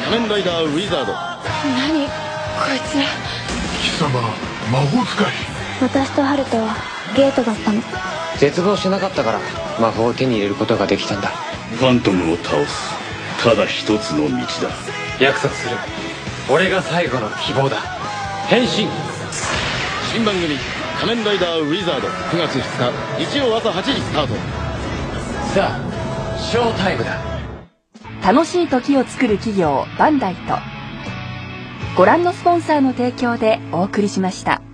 仮面ライダーウィザード。 何こいつら。 貴様魔法使い。 私とハルトはゲートだったの。 絶望しなかったから魔法を手に入れることができたんだ。 ファントムを倒すただ一つの道だ。 約束する。俺が最後の希望だ。変身。 新番組仮面ライダーウィザード、9月2日日曜朝8時スタート。 さあショータイムだ。 楽しい時を作る企業バンダイとご覧のスポンサーの提供でお送りしました。